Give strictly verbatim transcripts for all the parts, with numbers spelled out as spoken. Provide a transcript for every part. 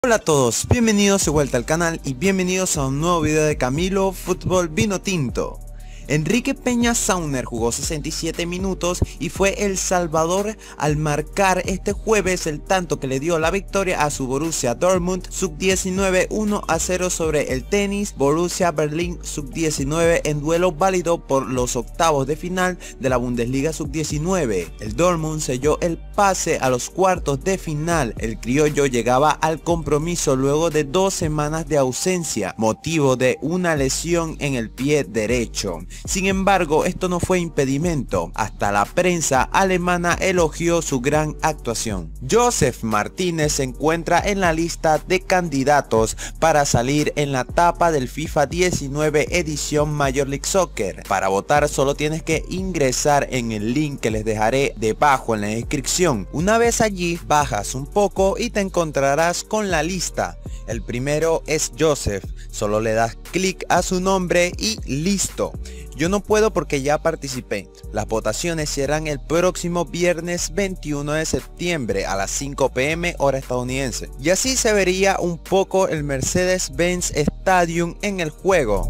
Hola a todos, bienvenidos de vuelta al canal y bienvenidos a un nuevo video de Camilo Fútbol Vino Tinto. Enrique Peña Sauner jugó sesenta y siete minutos y fue el salvador al marcar este jueves el tanto que le dio la victoria a su Borussia Dortmund sub diecinueve uno a cero sobre el tenis Borussia Berlin sub diecinueve en duelo válido por los octavos de final de la Bundesliga sub diecinueve. El Dortmund selló el pase a los cuartos de final. El criollo llegaba al compromiso luego de dos semanas de ausencia, motivo de una lesión en el pie derecho. Sin embargo, esto no fue impedimento. Hasta la prensa alemana elogió su gran actuación. Josef Martínez se encuentra en la lista de candidatos para salir en la tapa del FIFA diecinueve edición Major League Soccer. Para votar solo tienes que ingresar en el link que les dejaré debajo en la descripción. Una vez allí, bajas un poco y te encontrarás con la lista. El primero es Josef, solo le das clic a su nombre y listo. Yo no puedo porque ya participé. Las votaciones serán el próximo viernes veintiuno de septiembre a las cinco p m hora estadounidense. Y así se vería un poco el Mercedes-Benz Stadium en el juego.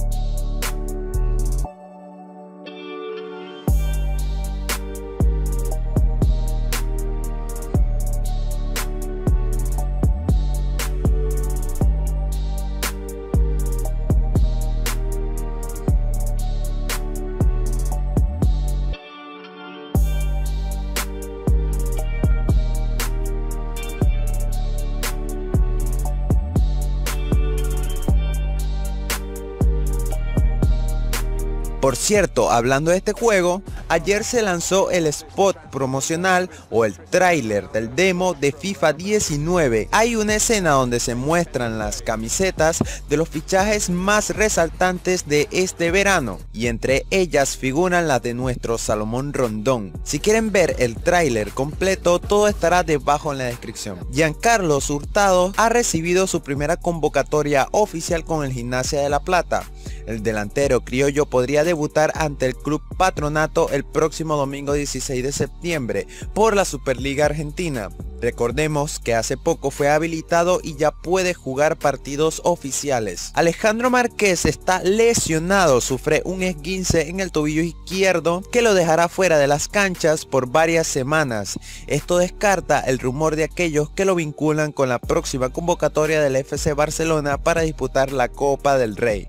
Por cierto, hablando de este juego, ayer se lanzó el spot promocional o el tráiler del demo de FIFA diecinueve. Hay una escena donde se muestran las camisetas de los fichajes más resaltantes de este verano y entre ellas figuran las de nuestro Salomón Rondón. Si quieren ver el tráiler completo, todo estará debajo en la descripción. Giancarlo Hurtado ha recibido su primera convocatoria oficial con el Gimnasia de La Plata. El delantero criollo podría debutar ante el Club Patronato el próximo domingo dieciséis de septiembre por la Superliga Argentina. Recordemos que hace poco fue habilitado y ya puede jugar partidos oficiales. Alejandro Márquez está lesionado, sufre un esguince en el tobillo izquierdo que lo dejará fuera de las canchas por varias semanas. Esto descarta el rumor de aquellos que lo vinculan con la próxima convocatoria del F C Barcelona para disputar la Copa del Rey.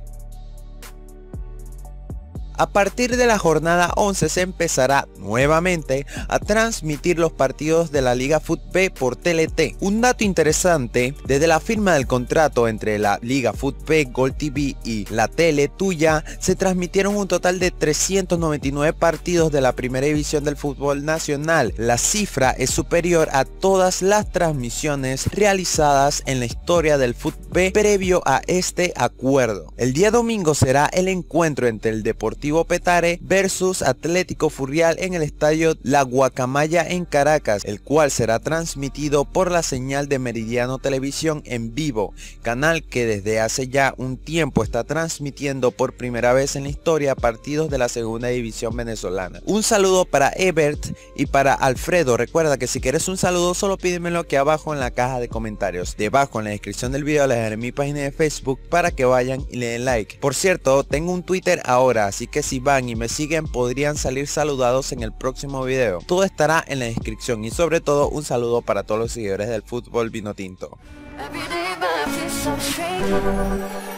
A partir de la jornada once se empezará nuevamente a transmitir los partidos de la Liga FUTB por T L T. Un dato interesante, desde la firma del contrato entre la Liga FUTB, Gol T V y la Tele Tuya, se transmitieron un total de trescientos noventa y nueve partidos de la primera división del fútbol nacional. La cifra es superior a todas las transmisiones realizadas en la historia del FUTB previo a este acuerdo. El día domingo será el encuentro entre el Deportivo Petare versus Atlético Furrial en el estadio La Guacamaya en Caracas, el cual será transmitido por la señal de Meridiano Televisión en vivo, canal que desde hace ya un tiempo está transmitiendo por primera vez en la historia partidos de la segunda división venezolana. Un saludo para Ebert y para Alfredo. Recuerda que si quieres un saludo solo pídemelo aquí abajo en la caja de comentarios. Debajo en la descripción del video les dejaré mi página de Facebook para que vayan y le den like. Por cierto, tengo un Twitter ahora, así que si van y me siguen podrían salir saludados en el próximo video. Todo estará en la descripción y sobre todo un saludo para todos los seguidores del fútbol vino tinto.